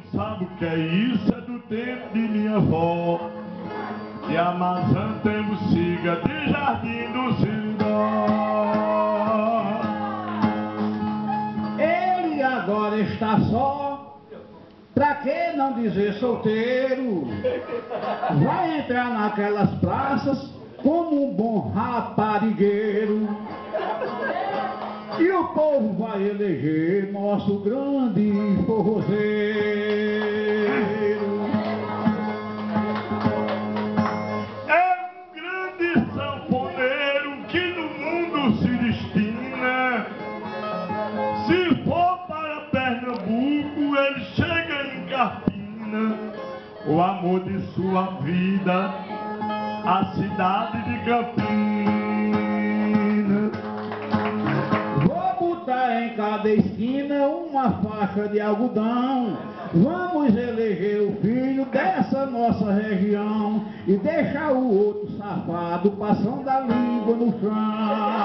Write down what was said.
sabe o que é isso? É do tempo de minha avó. De Amazã temos siga de Jardim do Sirindó. Ele agora está só, pra que não dizer solteiro? Vai entrar naquelas praças como um bom raparigueiro. E o povo vai eleger nosso grande forrozeiro. É um grande sanfoneiro que no mundo se destina. Se for para Pernambuco, ele chega em Carpina. O amor de sua vida, a cidade de Campina. Em cada esquina uma faixa de algodão. Vamos eleger o filho dessa nossa região e deixar o outro safado passando a língua no chão.